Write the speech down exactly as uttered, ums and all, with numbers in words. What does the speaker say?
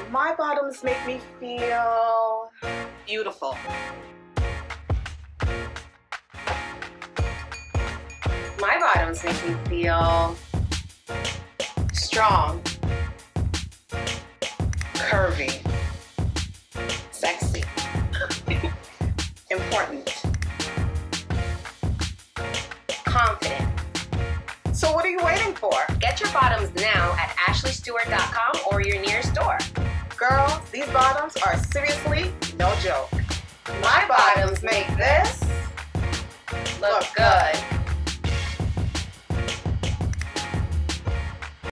My bottoms make me feel beautiful. My bottoms make me feel strong, curvy, sexy, important, confident. So what are you waiting for? Get your bottoms now at ashley stewart dot com or your nearest store. Girls, these bottoms are seriously no joke. My bottoms make this look good.